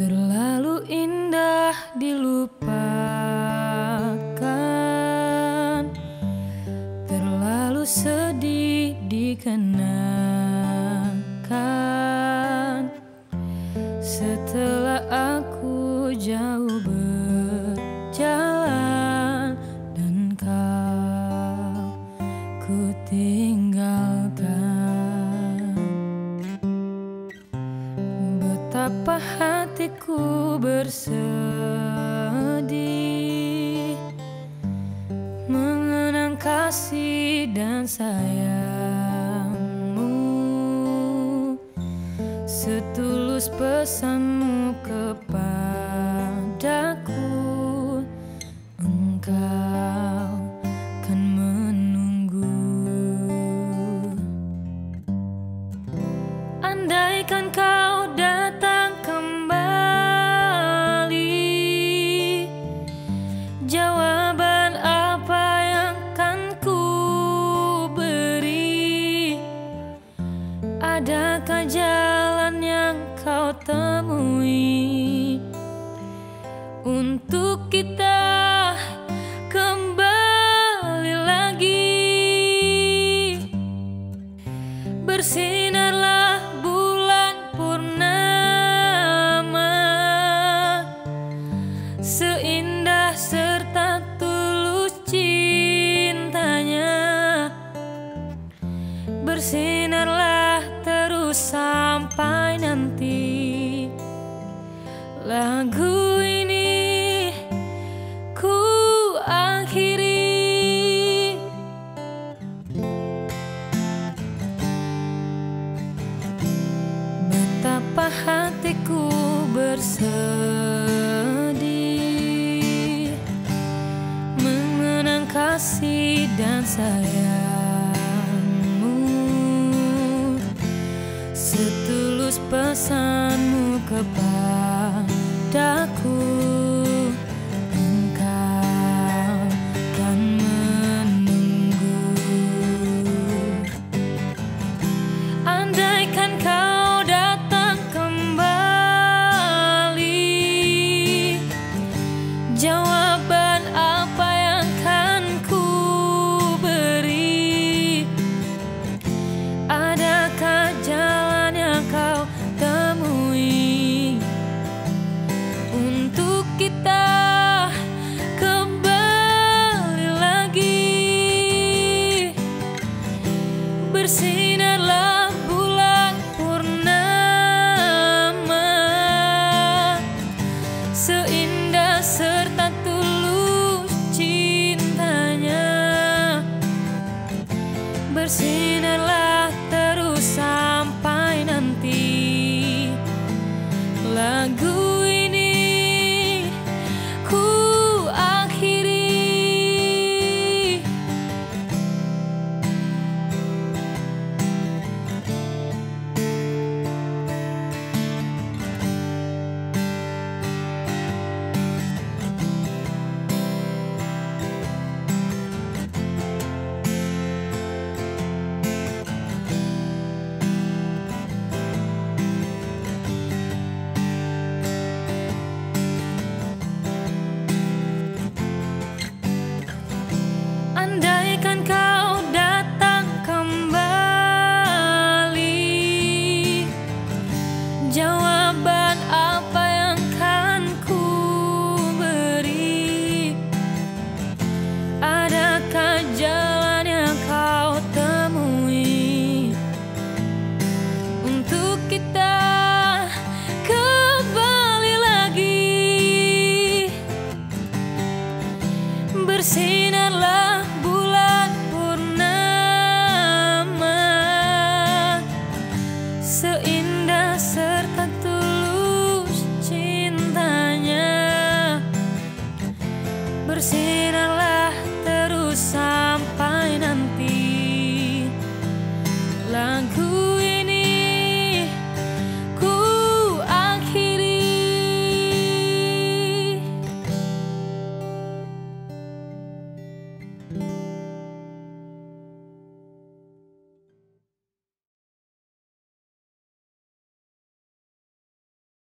Terlalu indah dilupakan, terlalu sedih dikenakan. Setelah aku jauh berjalan dan kau ku tinggalkan, betapa hatiku bersedih mengenang kasih dan sayangmu, setulus pesanmu kepadaku. Engkau kan menunggu. Andaikan kau datang kembali, jawaban apa yang kan ku beri? Adakah jalan yang kau temui untuk kita kembali lagi? Bersinarlah bulan purnama, seindah serta tulus cintanya. Bersinarlah terus sampai nanti lagu ini ku akhiri. Betapa hatiku bersedih mengenang kasih dan sayangmu, setulus pesanmu kepadaku. Engkau kan menunggu. Andaikan kau datang kembali, jawaban apa yang kan ku beri? Adakah jalan yang kau temui untuk kita kembali lagi? Bersinarlah bulan purnama, seindah serta tulus cintanya. Bersinarlah terus sampai nanti lagu ini ku akhiri. Andaikan kau datang kembali, jawaban apa yang kan ku beri? Adakah jalan yang kau temui untuk kita kembali lagi? Bersinarlah bulan purnama, seindah serta tulus cintanya. Bersinarlah terus sampai nanti lagu